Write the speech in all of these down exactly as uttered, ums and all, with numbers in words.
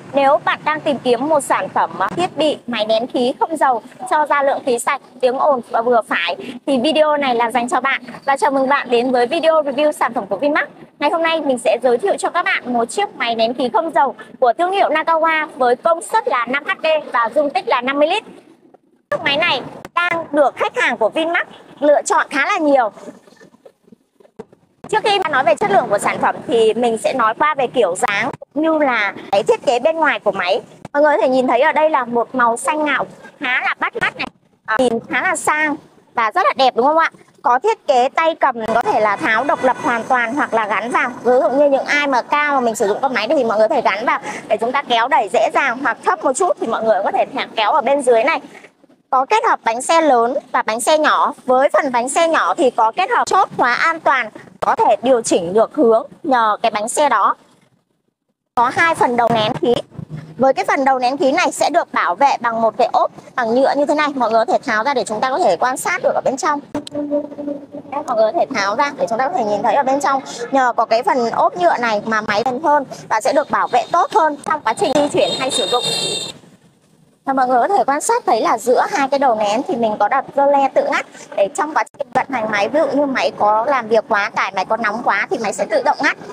Nếu bạn đang tìm kiếm một sản phẩm thiết bị máy nén khí không dầu cho ra lượng khí sạch, tiếng ồn và vừa phải thì video này là dành cho bạn. Và chào mừng bạn đến với video review sản phẩm của Vinmax. Ngày hôm nay mình sẽ giới thiệu cho các bạn một chiếc máy nén khí không dầu của thương hiệu Nakawa với công suất là năm H P và dung tích là năm mươi lít. Chiếc máy này đang được khách hàng của Vinmax lựa chọn khá là nhiều. Trước khi mà nói về chất lượng của sản phẩm thì mình sẽ nói qua về kiểu dáng cũng như là cái thiết kế bên ngoài của máy. Mọi người có thể nhìn thấy ở đây là một màu xanh ngạo khá là bắt mắt này, à, nhìn khá là sang và rất là đẹp đúng không ạ? Có thiết kế tay cầm có thể là tháo độc lập hoàn toàn hoặc là gắn vào. Ví dụ như những ai mà cao mà mình sử dụng con máy thì mọi người có thể gắn vào để chúng ta kéo đẩy dễ dàng, hoặc thấp một chút thì mọi người có thể kéo ở bên dưới này. Có kết hợp bánh xe lớn và bánh xe nhỏ. Với phần bánh xe nhỏ thì có kết hợp chốt khóa an toàn, có thể điều chỉnh được hướng nhờ cái bánh xe đó. Có hai phần đầu nén khí. Với cái phần đầu nén khí này sẽ được bảo vệ bằng một cái ốp bằng nhựa như thế này. Mọi người có thể tháo ra để chúng ta có thể quan sát được ở bên trong. Đây, mọi người có thể tháo ra để chúng ta có thể nhìn thấy ở bên trong. Nhờ có cái phần ốp nhựa này mà máy bền hơn và sẽ được bảo vệ tốt hơn trong quá trình di chuyển hay sử dụng. Và mọi người có thể quan sát thấy là giữa hai cái đầu nén thì mình có đặt rơ le tự ngắt để trong quá trình vận hành máy, ví dụ như máy có làm việc quá, tải máy có nóng quá thì máy sẽ tự động ngắt.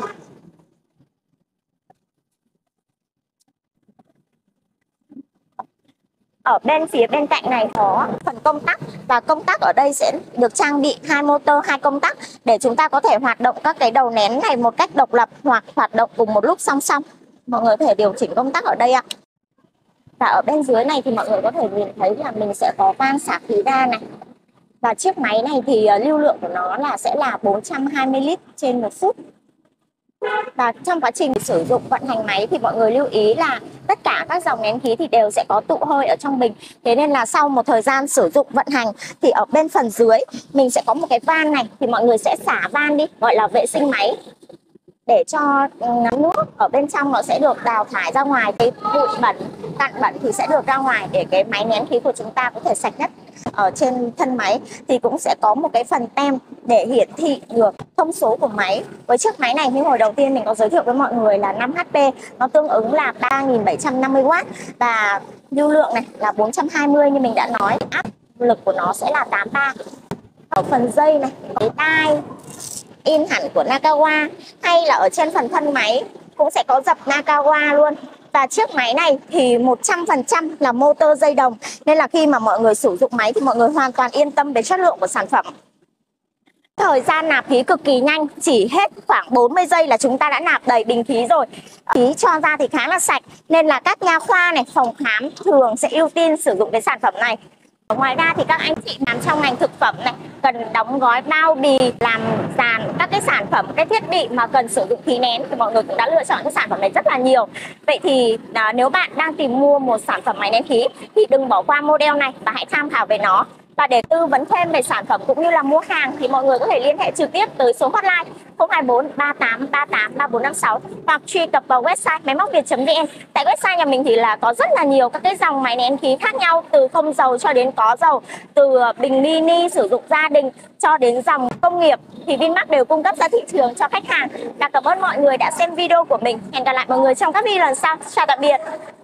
Ở bên phía bên cạnh này có phần công tắc, và công tắc ở đây sẽ được trang bị hai motor, hai công tắc để chúng ta có thể hoạt động các cái đầu nén này một cách độc lập hoặc hoạt động cùng một lúc song song. Mọi người có thể điều chỉnh công tắc ở đây ạ. Và ở bên dưới này thì mọi người có thể nhìn thấy là mình sẽ có van xả khí ga này. Và chiếc máy này thì lưu lượng của nó là sẽ là bốn trăm hai mươi lít trên một phút. Và trong quá trình sử dụng vận hành máy thì mọi người lưu ý là tất cả các dòng nén khí thì đều sẽ có tụ hơi ở trong bình. Thế nên là sau một thời gian sử dụng vận hành thì ở bên phần dưới mình sẽ có một cái van này, thì mọi người sẽ xả van đi, gọi là vệ sinh máy, để cho nước ở bên trong nó sẽ được đào thải ra ngoài, cái bụi bẩn, cặn bẩn thì sẽ được ra ngoài để cái máy nén khí của chúng ta có thể sạch nhất. Ở trên thân máy thì cũng sẽ có một cái phần tem để hiển thị được thông số của máy. Với chiếc máy này như hồi đầu tiên mình có giới thiệu với mọi người là năm H P, nó tương ứng là ba nghìn bảy trăm năm mươi oát và lưu lượng này là bốn trăm hai mươi như mình đã nói, áp lực của nó sẽ là tám mươi ba. Ở phần dây này, cái tai in hẳn của Nakawa, hay là ở trên phần thân máy cũng sẽ có dập Nakawa luôn. Và chiếc máy này thì một trăm phần trăm là motor dây đồng, nên là khi mà mọi người sử dụng máy thì mọi người hoàn toàn yên tâm về chất lượng của sản phẩm. Thời gian nạp khí cực kỳ nhanh, chỉ hết khoảng bốn mươi giây là chúng ta đã nạp đầy bình khí rồi. Khí cho ra thì khá là sạch, nên là các nha khoa này, phòng khám thường sẽ ưu tiên sử dụng cái sản phẩm này. Ngoài ra thì các anh chị làm trong ngành thực phẩm này, cần đóng gói bao bì, làm dàn các cái sản phẩm, cái thiết bị mà cần sử dụng khí nén thì mọi người cũng đã lựa chọn cái sản phẩm này rất là nhiều. Vậy thì à, nếu bạn đang tìm mua một sản phẩm máy nén khí thì đừng bỏ qua model này và hãy tham khảo về nó. Và để tư vấn thêm về sản phẩm cũng như là mua hàng thì mọi người có thể liên hệ trực tiếp tới số hotline không hai bốn ba tám ba tám ba bốn năm sáu hoặc truy cập vào website máy móc việt chấm vn. Tại website nhà mình thì là có rất là nhiều các cái dòng máy nén khí khác nhau, từ không dầu cho đến có dầu, từ bình mini sử dụng gia đình cho đến dòng công nghiệp thì Vinmax đều cung cấp ra thị trường cho khách hàng. Và cảm ơn mọi người đã xem video của mình. Hẹn gặp lại mọi người trong các video lần sau. Chào tạm biệt.